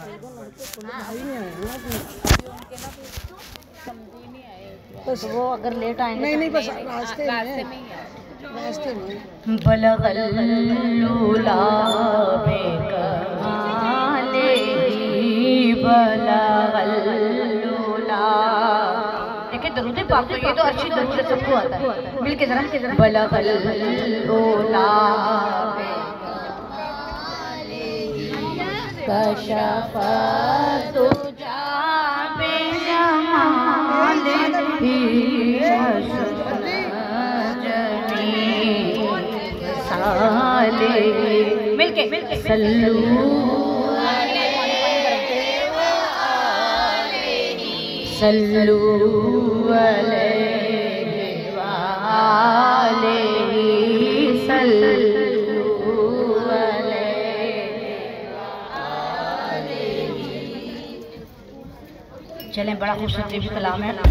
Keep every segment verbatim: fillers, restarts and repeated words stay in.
बस वो अगर लेट आएंगे नहीं नहीं बस रास्ते में रास्ते में बलगल्लूला बेकमाले बलगल्लूला। देखिए दरूद पाक तो ये तो अच्छी दरूद सबको आता है। मिल के जरा बलगल्लूला कशफा तुजा बेजमाले साले मिलके सल्लू सल्लू अलैहि वालैहि सल्लू अलैहि वालैहि। चलें, बड़ा खूबसूरत भी कलाम है।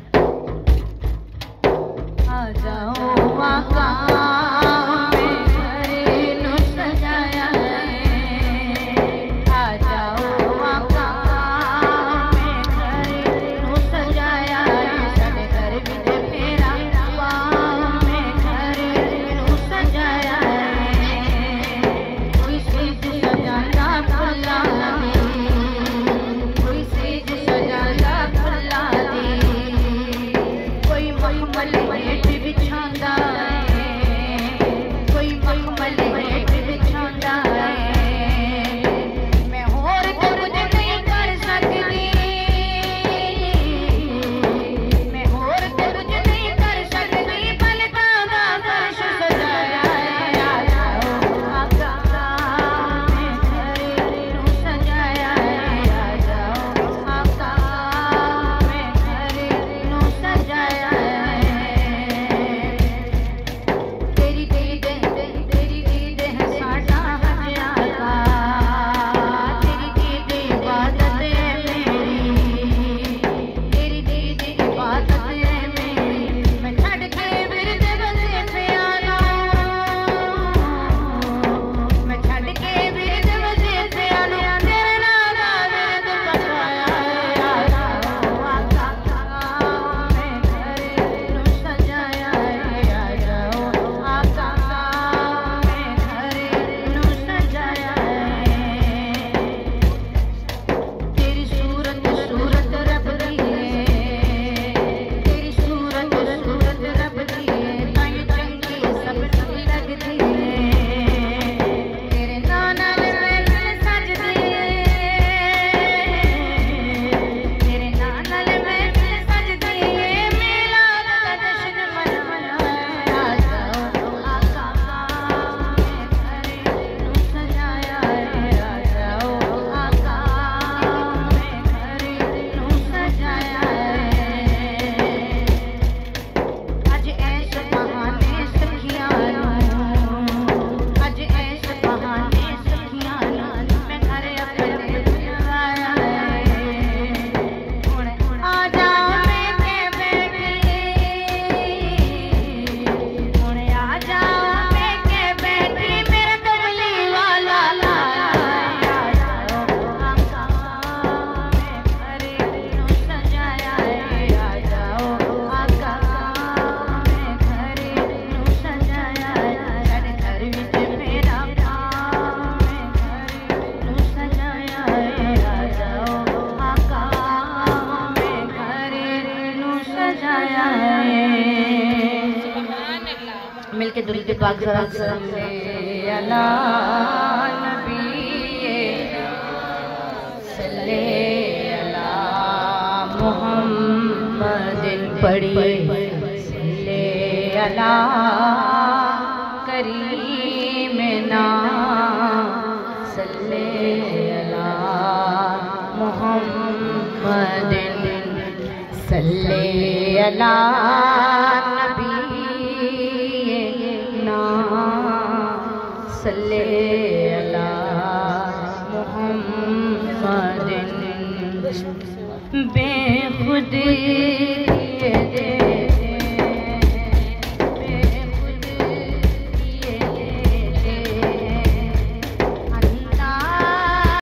आ जाओ आका मिलके दुरूद पाक जरा सल्ले अला नबी सल्ले अला मुहम्मदिन पढ़िए सल्ले अला करीमना सल्ले अला मुहम्मदिन सल्ले अला सल्ले अला मुहम्मदिन बेखुद